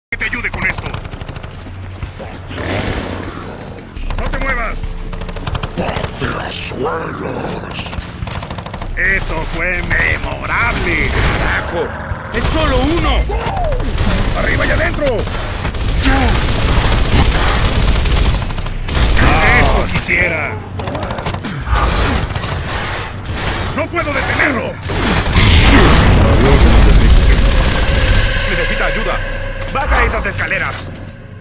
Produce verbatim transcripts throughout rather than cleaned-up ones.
que te ayude con esto. ¡No te muevas! ¡Pateazuelos! ¡Eso fue memorable! ¡Carajo! ¡Es solo uno! ¡Arriba y adentro! ¡Eso quisiera! ¡No puedo detenerlo! Necesita ayuda. ¡Baja esas escaleras!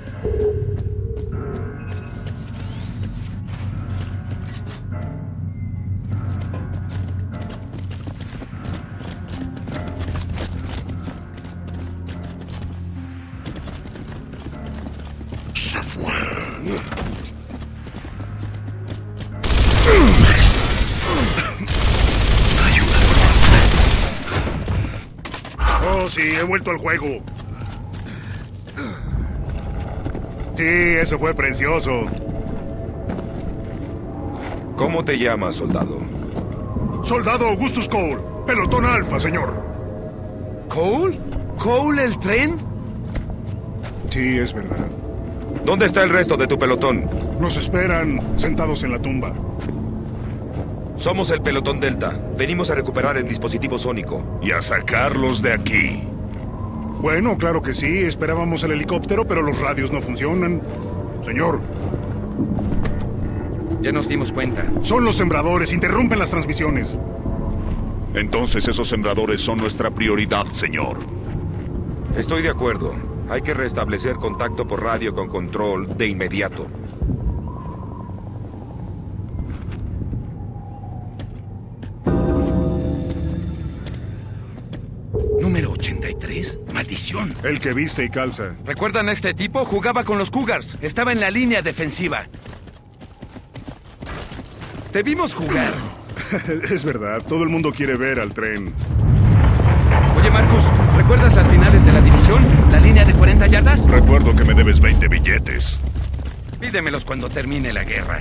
Se fue. Oh, sí, he vuelto al juego. Sí, eso fue precioso. ¿Cómo te llamas, soldado? Soldado Augustus Cole, pelotón alfa, señor. ¿Cole? ¿Cole el tren? Sí, es verdad. ¿Dónde está el resto de tu pelotón? Nos esperan sentados en la tumba. Somos el pelotón Delta. Venimos a recuperar el dispositivo sónico. Y a sacarlos de aquí. Bueno, claro que sí. Esperábamos el helicóptero, pero los radios no funcionan. Señor. Ya nos dimos cuenta. Son los sembradores. Interrumpen las transmisiones. Entonces esos sembradores son nuestra prioridad, señor. Estoy de acuerdo. Hay que restablecer contacto por radio con control de inmediato. Número ochenta y tres. Maldición. El que viste y calza. ¿Recuerdan a este tipo? Jugaba con los Cougars. Estaba en la línea defensiva. Te vimos jugar. Es verdad. Todo el mundo quiere ver al tren. Oye, Marcus, ¿recuerdas las finales de la división? ¿La línea de cuarenta yardas? Recuerdo que me debes veinte billetes. Pídemelos cuando termine la guerra.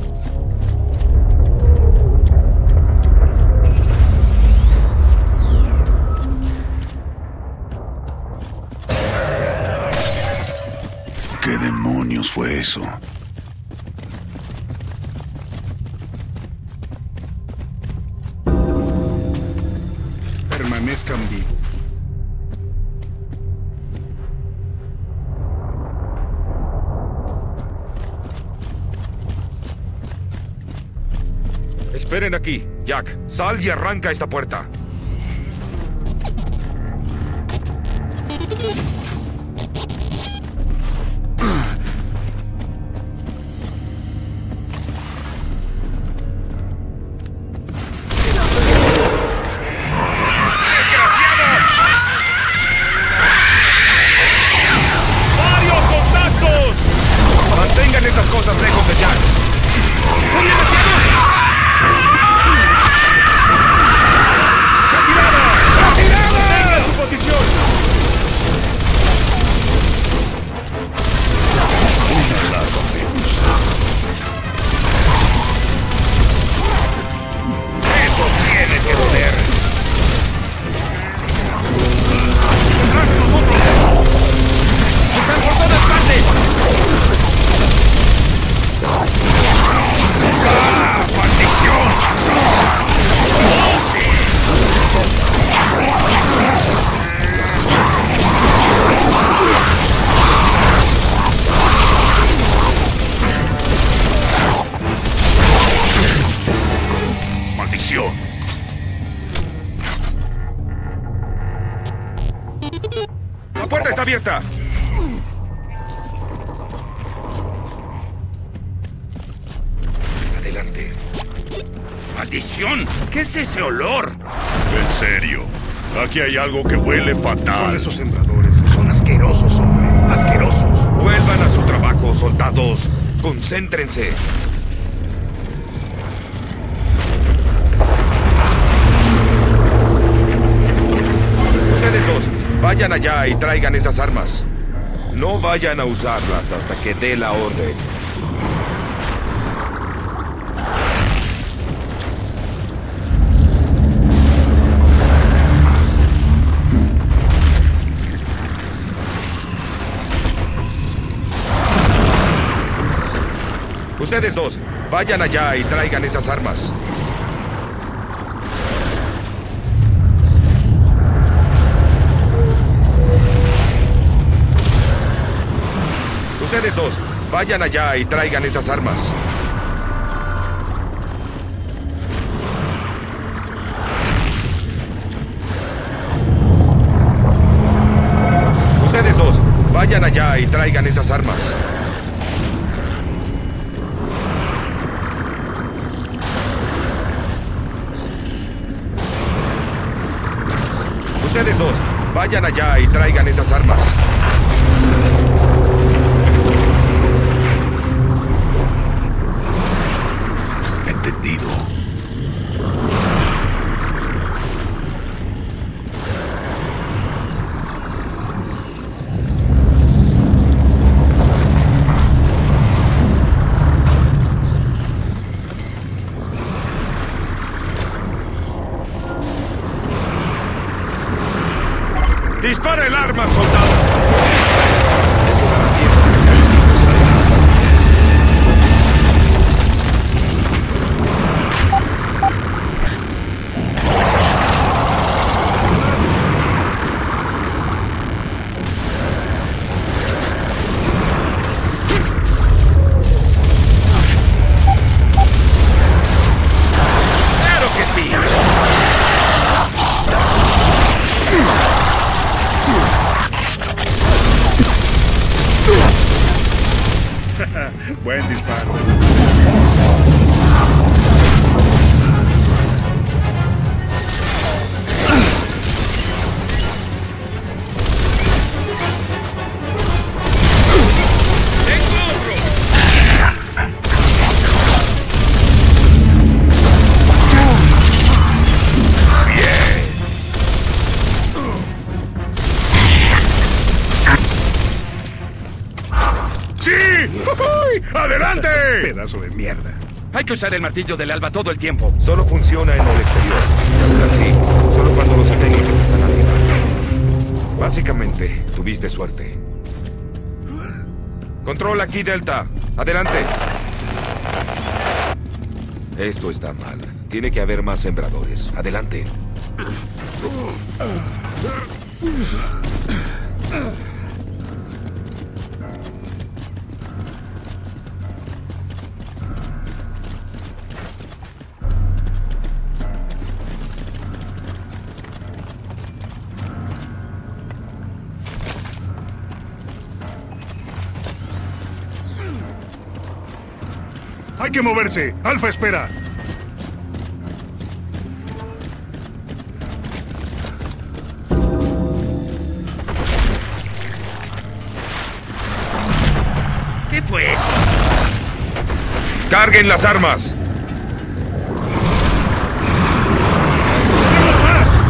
¿Qué demonios fue eso? Permanezcan vivos. Esperen aquí. Jack, sal y arranca esta puerta. Mantengan esas cosas lejos de Jack. ¡Son demasiados! ¡Retirada! ¡Retirada! ¡Mantengan su posición! Una larga medusa. ¡Eso tiene que doler! ¡Detrás de nosotros! ¡Están por todas partes! ¡Ah, maldición! ¡Maldición! ¡La puerta está abierta! Adelante. ¡Maldición! ¿Qué es ese olor? En serio, aquí hay algo que huele Son fatal. esos sembradores. Son asquerosos, hombre. Asquerosos. Vuelvan a su trabajo, soldados. Concéntrense. Ustedes dos, vayan allá y traigan esas armas. No vayan a usarlas hasta que dé la orden. Ustedes dos, vayan allá y traigan esas armas. Ustedes dos, vayan allá y traigan esas armas. Ustedes dos, vayan allá y traigan esas armas. Ustedes dos, vayan allá y traigan esas armas. Entendido. ¡Dispara el arma, soldado! ¡Claro que sí! Buen disparo. ¡Adelante! Pedazo de mierda. Hay que usar el martillo del alba todo el tiempo. Solo funciona en el exterior. Y aún así, solo cuando los satélites están arriba. Básicamente, tuviste suerte. Control aquí, Delta. Adelante. Esto está mal. Tiene que haber más sembradores. Adelante. Hay que moverse. Alfa, espera. ¿Qué fue eso? ¡Carguen las armas! ¡Tenemos más!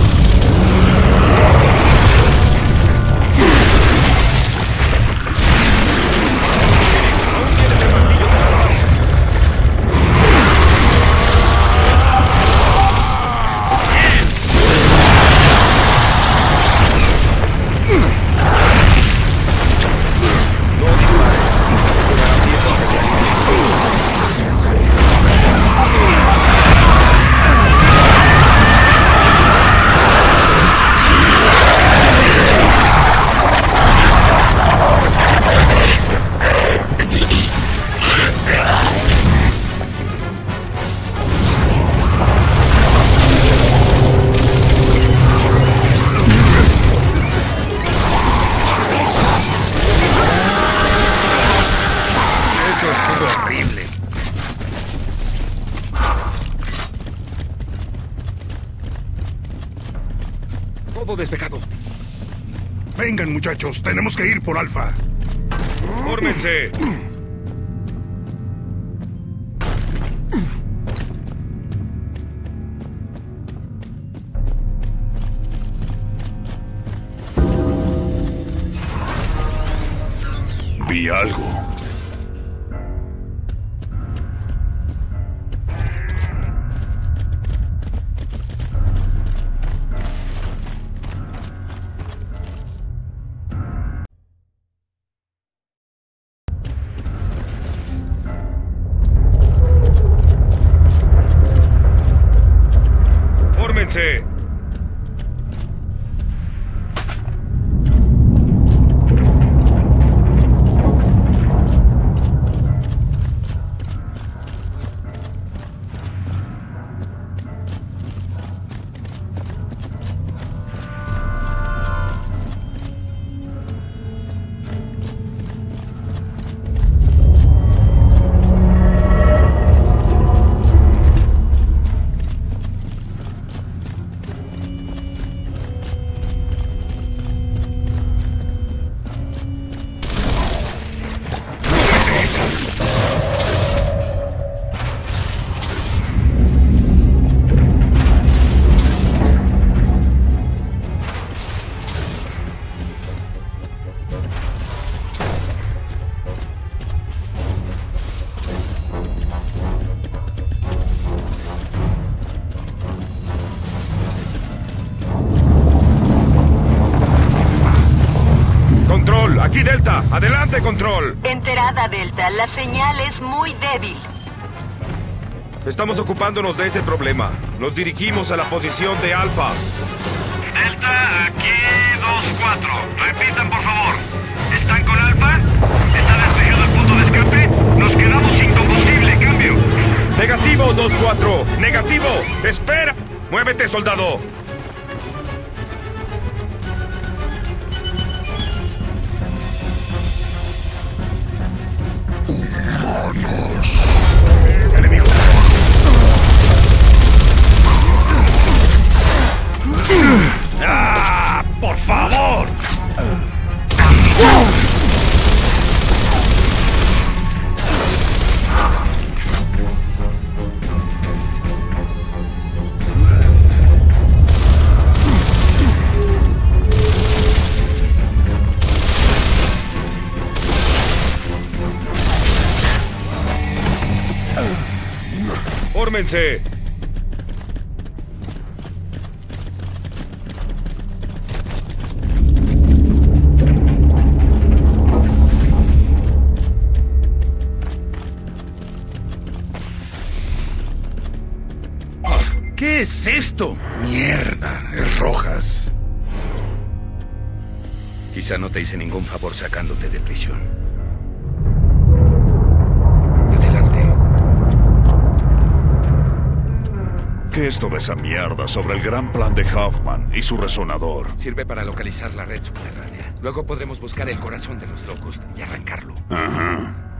Horrible. Todo despejado. Vengan, muchachos. Tenemos que ir por Alfa. ¡Fórmense! Vi algo. Control, aquí Delta. Adelante, Control. Enterada, Delta. La señal es muy débil. Estamos ocupándonos de ese problema. Nos dirigimos a la posición de Alfa. Delta, aquí dos cuatro. Repitan, por favor. ¿Están con Alfa? ¿Está despejado el punto de escape? Nos quedamos sin combustible. Cambio. Negativo, dos cuatro. Negativo. Espera. Muévete, soldado. Enemigo. ¡Ah! ¡Por favor! ¡Fórmense! ¿Qué es esto? Mierda, es Rojas. Quizá no te hice ningún favor sacándote de prisión. ¿Qué es toda esa mierda sobre el gran plan de Hoffman y su resonador? Sirve para localizar la red subterránea. Luego podremos buscar el corazón de los locos y arrancarlo. Ajá.